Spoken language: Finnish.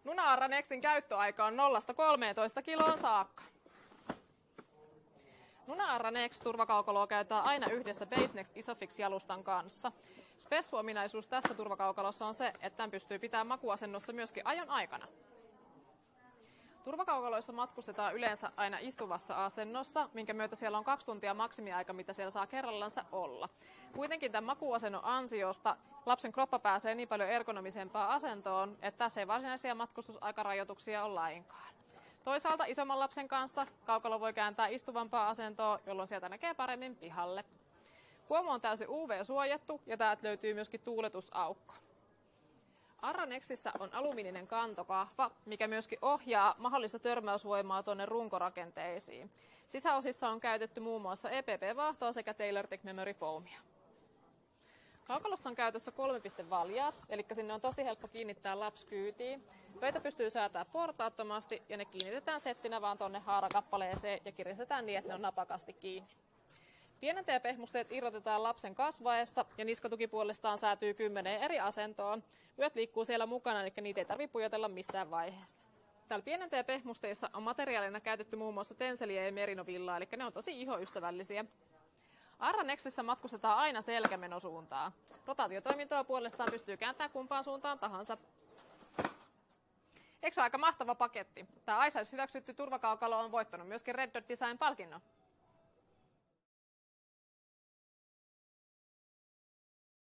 Nuna-Arra Nextin käyttöaika on 0–13 kiloon saakka. Nuna-Arra Next turvakaukaloa käytetään aina yhdessä BaseNext Isofix-jalustan kanssa. Spessuominaisuus tässä turvakaukalossa on se, että tämän pystyy pitämään makuasennossa myöskin ajon aikana. Turvakaukaloissa matkustetaan yleensä aina istuvassa asennossa, minkä myötä siellä on 2 tuntia maksimiaika, mitä siellä saa kerrallansa olla. Kuitenkin tämän makuasennon ansiosta lapsen kroppa pääsee niin paljon ergonomisempaan asentoon, että tässä ei varsinaisia matkustusaikarajoituksia ole lainkaan. Toisaalta isomman lapsen kanssa kaukalo voi kääntää istuvampaa asentoa, jolloin sieltä näkee paremmin pihalle. Kuomu on täysin UV-suojattu ja täältä löytyy myöskin tuuletusaukko. Arra Nextissä on alumiininen kantokahva, mikä myöskin ohjaa mahdollista törmäysvoimaa tuonne runkorakenteisiin. Sisäosissa on käytetty muun muassa EPP-vaahtoa sekä TaylorTech Memory Foamia. Kaukalossa on käytössä 3-pistevaljaat, eli sinne on tosi helppo kiinnittää lapsi kyytiin. Pöytä pystyy säätämään portaattomasti ja ne kiinnitetään settinä vaan tuonne haarakappaleeseen ja kiristetään niin, että ne on napakasti kiinni. Pienentäjäpehmusteet irrotetaan lapsen kasvaessa ja niskatuki puolestaan säätyy 10 eri asentoon. Yöt liikkuu siellä mukana, eli niitä ei tarvitse pujotella missään vaiheessa. Täällä pienentäjäpehmusteissa on materiaalina käytetty muun muassa tenseliä ja merinovillaa, eli ne on tosi ihoystävällisiä. Arra Nextissä matkustetaan aina selkämenosuuntaan. Rotaatiotoimintoa puolestaan pystyy kääntämään kumpaan suuntaan tahansa. Eikö se ole aika mahtava paketti? Tämä AISAIS hyväksytty turvakaukalo on voittanut myöskin Red Dot Design -palkinnon.